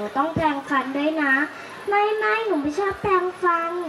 ต้องแปรงฟันด้วยนะไม่หนูไม่ชอบแปรงฟัน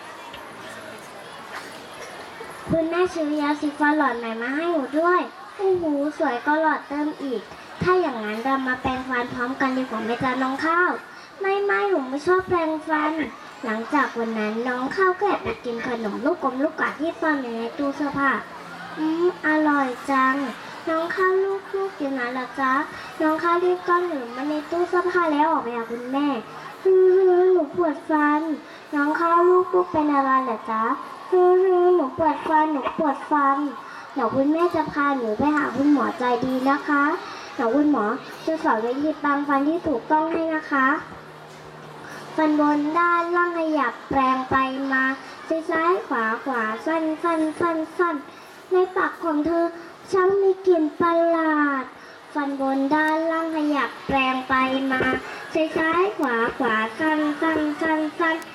คุณแม่ซื้อยาสีฟันหลอดใหม่มาให้หนูด้วยโอ้โหสวยก็หลอดเติมอีกถ้าอย่างนั้นเรามาแปรงฟันพร้อมกันดีกว่าไหมจ๊ะน้องข้าวไม่หนูไม่ชอบแปรงฟันหลังจากวันนั้นน้องข้าวก็แอบไปกินขนมลูกกลมลูกกาที่ซ่อนอยู่ในตู้เสื้อผ้าอร่อยจังน้องข้าวลูกอยู่ไหนล่ะจ๊ะน้องข้าวรีบก้อนหนูมาในตู้เสื้อผ้าแล้วออกไปหาคุณแม่หนูปวดฟันน้องข้าวลูกเป็นอะไรเหรอจ๊ะหนูปวดฟันเดี๋ยวคุณแม่จะพาหนูไปหาคุณหมอใจดีนะคะเดี๋ยวคุณหมอจะสอนวิธีแปรงฟันที่ถูกต้องให้นะคะฟันบนด้านล่างขยับแปรงไปมาซ้ายขวาสั้นในปากของเธอช่างมีกลิ่นประหลาดฟันบนด้านล่างขยับแปรงไปมาซ้ายขวาสั้น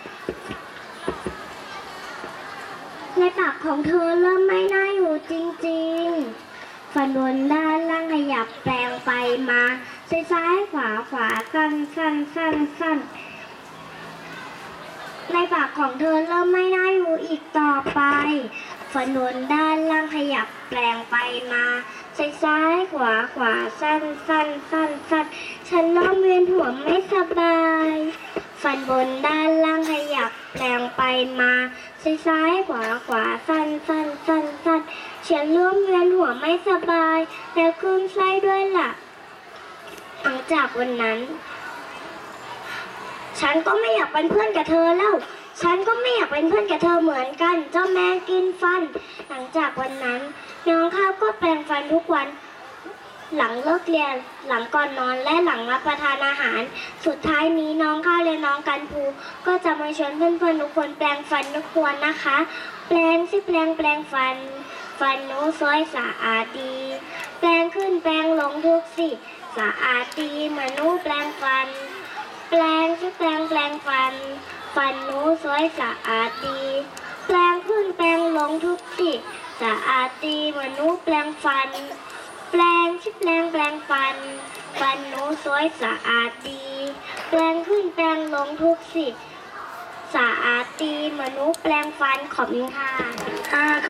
ในปากของเธอเริ่มไม่น่าอยู่จริงๆฟันบนด้านล่างขยับแปรงไปมาซ้ายขวาสั้นในปากของเธอเริ่มไม่น่าอยู่อีกต่อไปฟันบนด้านล่างขยับแปรงไปมาซ้ายขวาสั้นฉันเริ่มเวียนหัวไม่สบายฟันบนด้านล่างขยับแปรงไปมาซ้ายขวาสั้นฉันเริ่มเวียนหัวไม่สบายแล้วคลื่นไส้ด้วยล่ะหลังจากวันนั้นฉันก็ไม่อยากเป็นเพื่อนกับเธอแล้วฉันก็ไม่อยากเป็นเพื่อนกับเธอเหมือนกันเจ้าแมงกินฟันหลังจากวันนั้นน้องข้าวก็แปรงฟันทุกวันหลังเลิกเรียนหลังก่อนนอนและหลังรับประทานอาหารสุดท้ายนี้น้องข้าวและน้องกันภูก็จะมาชวนเพื่อนๆทุกคนแปรงฟันทุกคนนะคะแปรงฟันหนูสวยสะอาดดีแปรงขึ้นแปรงลงทุกสิสะอาดดีเหมือนหนูแปรงฟันแปรงฟันหนูสวยสะอาดดีแปรงขึ้นแปรงลงทุกสิสะอาดดีเหมือนหนูแปรงฟันแปรงฟันหนูสวยสะอาดดีแปรงขึ้นแปรงลงทุกสิสะอาดดีเหมือนหนูแปรงฟันขอบคุณค่ะ